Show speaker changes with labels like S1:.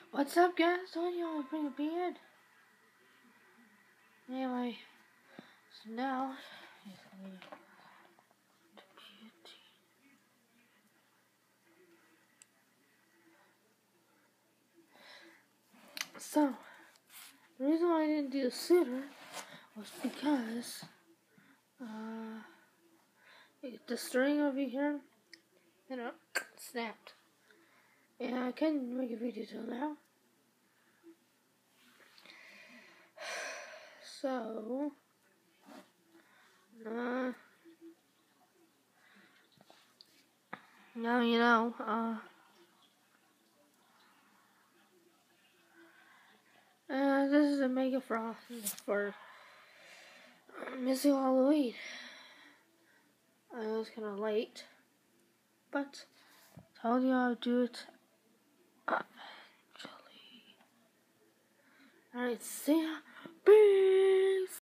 S1: What's up, guys? Told you I would bring a beard. Anyway, so now so the reason why I didn't do the sooner was because the string over here, snapped. And I couldn't make a video till now. So, now you know, this is a Mega Frost for missing Halloween. I was kind of late, but told you I would do it eventually. Alright, see ya.